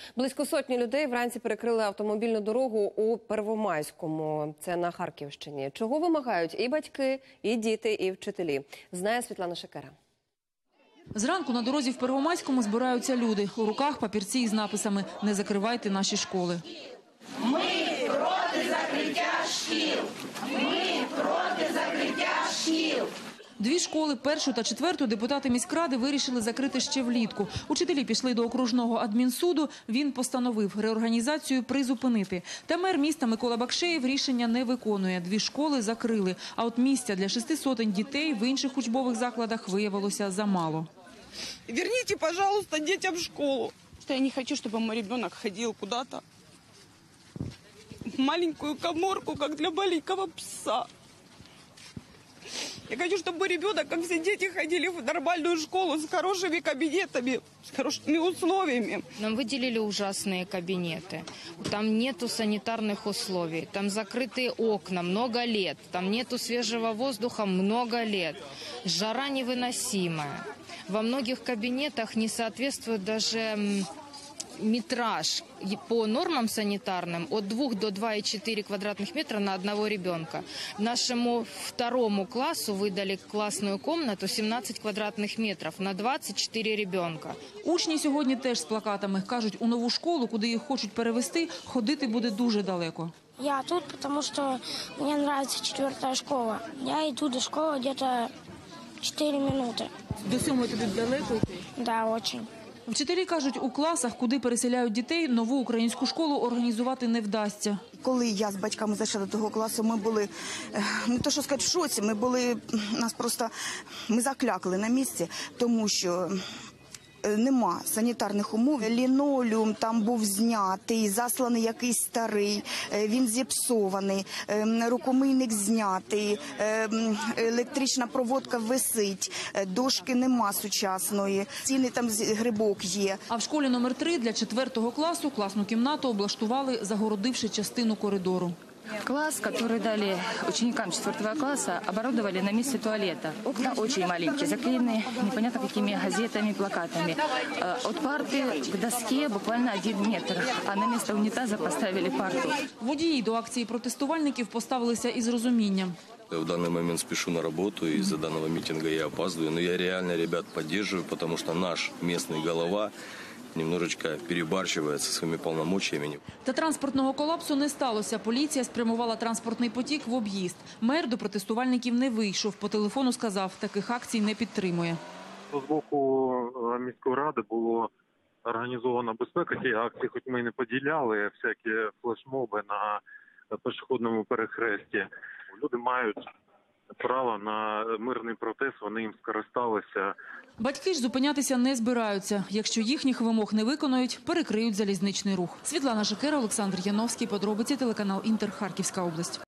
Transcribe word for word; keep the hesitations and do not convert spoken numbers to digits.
Близько сотні людей вранці перекрили автомобільну дорогу у Первомайському. Це на Харківщині. Чого вимагають і батьки, і діти, і вчителі? Знає Світлана Шикера. Зранку на дорозі в Первомайському збираються люди. У руках папірці із написами «Не закривайте наші школи». Ми проти закриття шкіл! Ми проти закриття шкіл! Дві школи, першу та четверту, депутати міськради вирішили закрити ще влітку. Учителі пішли до окружного адмінсуду, він постановив реорганізацію призупинити. Та мер міста Микола Бакшеєв рішення не виконує. Дві школи закрили, а от місця для шести сотень дітей в інших учбових закладах виявилося замало. Верните, пожалуйста, детям в школу. Я не хочу, чтобы мой ребенок ходил куда-то в маленькую каморку, как для маленького пса. Я хочу, чтобы мой ребенок, как все дети, ходили в нормальную школу с хорошими кабинетами, с хорошими условиями. Нам выделили ужасные кабинеты. Там нету санитарных условий, там закрытые окна много лет, там нету свежего воздуха много лет. Жара невыносимая. Во многих кабинетах не соответствует даже метраж по нормам санитарным от двух до двух и четырёх квадратных метра на одного ребенка. Нашему второму классу выдали классную комнату семнадцать квадратных метров на двадцять чотири ребенка. Учні сьогодні теж з плакатами. Кажуть, у нову школу, куди їх хочуть перевести, ходити буде дуже далеко. Я тут, потому что мне нравится четвертая школа. Я иду до школы где-то чотири минуты. До сьомої тобі далеко йти? Да, очень. Вчителі кажуть, у класах, куди переселяють дітей, нову українську школу організувати не вдасться. Коли я з батьками зайшла до того класу, ми були, не то що сказати, в шоці, ми були, нас просто, ми заклякли на місці, тому що нема санітарних умов. Лінолеум там був знятий, засланий якийсь старий, він зіпсований, рукомийник знятий, електрична проводка висить, дошки нема сучасної, стіни там грибок є. А в школі номер три для четвертого класу класну кімнату облаштували, загородивши частину коридору. Класс, который дали ученикам четвертого класса, оборудовали на месте туалета. Окна очень маленькие, заклеены непонятно какими газетами, плакатами. От парты к доске буквально один метр, а на место унитаза поставили парту. Водії до акції протестувальників поставилися із розумінням. Я в данный момент спешу на работу, и из-за данного митинга я опаздываю. Но я реально ребят поддерживаю, потому что наш местный голова немножечко перебарщивает со своими полномочиями. Та транспортного колапсу не сталося. Поліція спрямувала транспортний потік в об'їзд. Мер до протестувальників не вийшов. По телефону сказав, таких акцій не підтримує. З боку міської ради було організована безпека. Ті акції, хоч ми і не поділяли, всякі флешмоби на пішохідному перехресті. Люди мають право на мирний протест, вони їм скористалися. Батьки ж зупинятися не збираються. Якщо їхніх вимог не виконають, перекриють залізничний рух. Світлана Шикера, Олександр Яновський. Подробиці, телеканал Інтер, Харківська область.